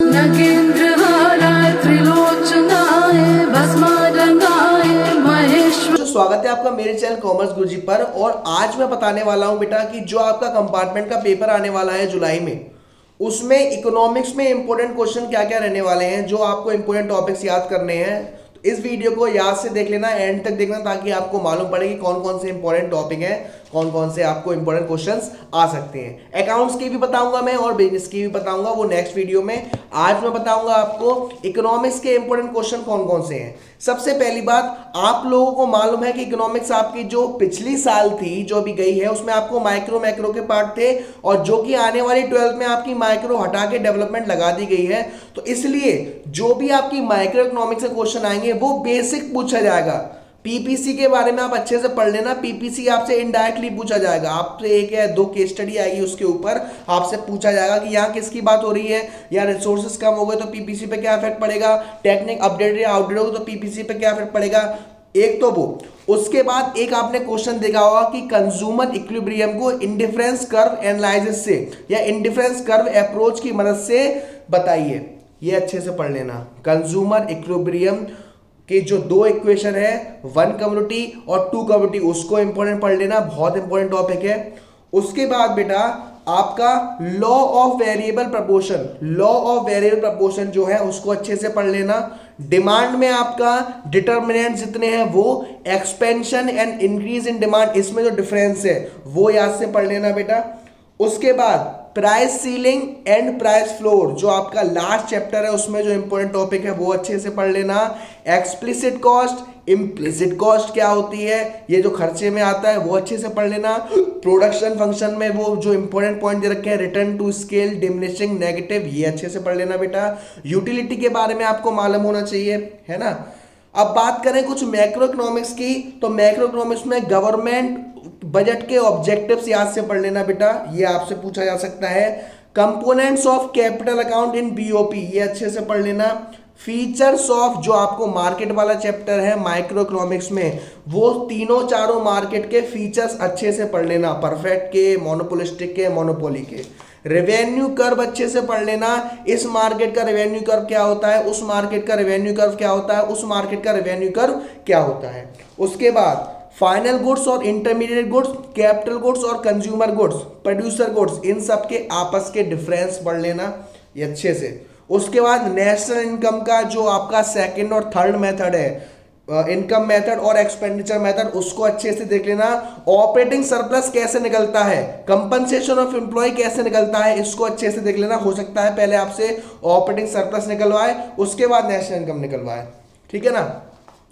स्वागत है आपका मेरे चैनल कॉमर्स गुरुजी पर। और आज मैं बताने वाला हूं बेटा कि जो आपका कंपार्टमेंट का पेपर आने वाला है जुलाई में, उसमें इकोनॉमिक्स में इंपॉर्टेंट क्वेश्चन क्या क्या रहने वाले हैं, जो आपको इंपॉर्टेंट टॉपिक्स याद करने हैं। तो इस वीडियो को याद से देख लेना, एंड तक देखना, ताकि आपको मालूम पड़े कि कौन कौन से इंपॉर्टेंट टॉपिक हैं, कौन कौन से आपको इंपॉर्टेंट क्वेश्चंस आ सकते हैं। अकाउंट्स की भी बताऊंगा मैं और बिजनेस की भी बताऊंगा, वो नेक्स्ट वीडियो में। आज मैं बताऊंगा आपको इकोनॉमिक्स के इंपॉर्टेंट क्वेश्चन कौन कौन से हैं। सबसे पहली बात, आप लोगों को मालूम है कि इकोनॉमिक्स आपकी जो पिछली साल थी, जो अभी गई है, उसमें आपको माइक्रो मैक्रो के पार्ट थे, और जो कि आने वाली 12th में आपकी माइक्रो हटा के डेवलपमेंट लगा दी गई है। तो इसलिए जो भी आपकी माइक्रो इकोनॉमिक्स के क्वेश्चन आएंगे वो बेसिक पूछा जाएगा। पीपीसी के बारे में आप अच्छे से पढ़ लेना। पीपीसी आपसे इनडायरेक्टली पूछा जाएगा, आपसे एक या दो केस स्टडी आएगी, उसके ऊपर आपसे पूछा जाएगा कि यहाँ किसकी बात हो रही है, या रिसोर्सेज कम हो गए तो पीपीसी पे क्या इफेक्ट पड़ेगा, टेक्निक अपडेटेड या आउटडेटेड हो तो पीपीसी पे क्या इफेक्ट पड़ेगा। एक तो वो, उसके बाद एक आपने क्वेश्चन देखा होगा कि कंज्यूमर इक्विलिब्रियम को इंडिफरेंस कर्व एनालिसिस से या इंडिफरेंस कर्व अप्रोच की मदद से बताइए। ये अच्छे से पढ़ लेना। कंज्यूमर इक्विलिब्रियम कि जो दो इक्वेशन है, वन कम्युनिटी और टू कम्युनिटी, उसको इंपॉर्टेंट पढ़ लेना, बहुत इंपॉर्टेंट टॉपिक है। उसके बाद बेटा आपका law of variable proportion, law of variable proportion जो है उसको अच्छे से पढ़ लेना। डिमांड में आपका डिटर्मिनेंट जितने हैं वो expansion and increase in demand, इसमें जो डिफरेंस है वो याद से पढ़ लेना बेटा। उसके बाद price ceiling and price floor, जो आपका लास्ट चैप्टर है, उसमें जो इंपॉर्टेंट टॉपिक है वो अच्छे से पढ़ लेना। एक्सप्लिसिट कॉस्ट, इम्प्लिसिट कॉस्ट क्या होती है, ये जो खर्चे में आता है वो अच्छे से पढ़ लेना। प्रोडक्शन फंक्शन में वो जो इंपॉर्टेंट पॉइंट दे रखे हैं, return to scale, diminishing, negative, ये अच्छे से पढ़ लेना बेटा। यूटिलिटी के बारे में आपको मालूम होना चाहिए, है ना। अब बात करें कुछ मैक्रो इकोनॉमिक्स की, तो मैक्रो इकोनॉमिक्स में गवर्नमेंट बजट के ऑब्जेक्टिव्स याद से पढ़ लेना बेटा, ये आपसे पूछा जा सकता है। Components of capital account in BOP, ये अच्छे से पढ़ लेना। फीचर्स ऑफ, जो आपको मार्केट वाला चैप्टर है माइक्रो इकोनॉमिक्स में, वो तीनों चारों मार्केट के फीचर्स अच्छे से पढ़ लेना, परफेक्ट के, मोनोपोलिस्टिक के, मोनोपोली के। रेवेन्यू कर्व अच्छे से पढ़ लेना, इस मार्केट का रेवेन्यू कर्व क्या होता है, उस मार्केट का रेवेन्यू कर्व क्या होता है, उस मार्केट का रेवेन्यू कर्व क्या होता है। उसके बाद फाइनल गुड्स और इंटरमीडिएट गुड्स, कैपिटल गुड्स और कंज्यूमर गुड्स, प्रोड्यूसर गुड्स, इन सब के आपस के डिफरेंस पढ़ लेना ये अच्छे से। उसके बाद नेशनल इनकम का जो आपका सेकंड और थर्ड मेथड है, इनकम मेथड और एक्सपेंडिचर मेथड, उसको अच्छे से देख लेना। ऑपरेटिंग सरप्लस कैसे निकलता है, कंपनसेशन ऑफ एम्प्लॉय कैसे निकलता है, इसको अच्छे से देख लेना। हो सकता है पहले आपसे ऑपरेटिंग सरप्लस निकलवाए, उसके बाद नेशनल इनकम निकलवाए, ठीक है ना।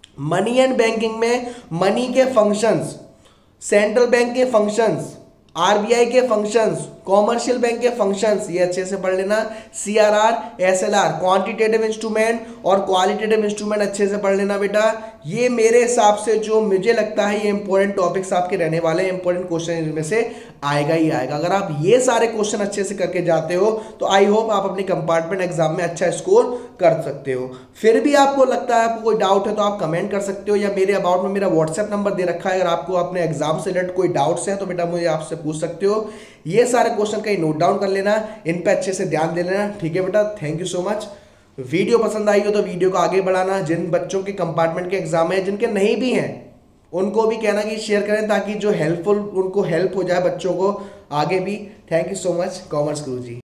मनी एंड बैंकिंग में मनी के फंक्शंस, सेंट्रल बैंक के फंक्शंस, आरबीआई के फंक्शंस, कॉमर्शियल बैंक के फंक्शंस, ये अच्छे से पढ़ लेना। सीआरआर, एसएलआर, क्वांटिटेटिव इंस्ट्रूमेंट और क्वालिटेटिव इंस्ट्रूमेंट अच्छे से पढ़ लेना बेटा। ये मेरे हिसाब से जो मुझे लगता है ये इंपॉर्टेंट टॉपिक्स आपके रहने वाले हैं, इंपॉर्टेंट क्वेश्चन इनमें से आएगा ही आएगा। अगर आप ये सारे क्वेश्चन अच्छे से करके जाते हो तो आई होप आप अपनी कंपार्टमेंट एग्जाम में अच्छा स्कोर कर सकते हो। फिर भी आपको लगता है, आपको कोई डाउट है तो आप कमेंट कर सकते हो, या मेरे अबाउट में मेरा व्हाट्सएप नंबर दे रखा है। अगर आपको अपने एग्जाम से रिलेटेड कोई डाउट्स हैं तो बेटा मुझे आपसे पूछ सकते हो। ये सारे क्वेश्चन कहीं नोट डाउन कर लेना, इन पे अच्छे से ध्यान दे लेना, ठीक है बेटा। Thank you so much. Video पसंद आई हो तो वीडियो को आगे बढ़ाना। जिन बच्चों के कंपार्टमेंट के एग्जाम है, जिनके नहीं भी हैं, उनको भी कहना कि शेयर करें, ताकि जो हेल्पफुल, उनको हेल्प हो जाए बच्चों को आगे भी। Thank you so much commerce Guruji.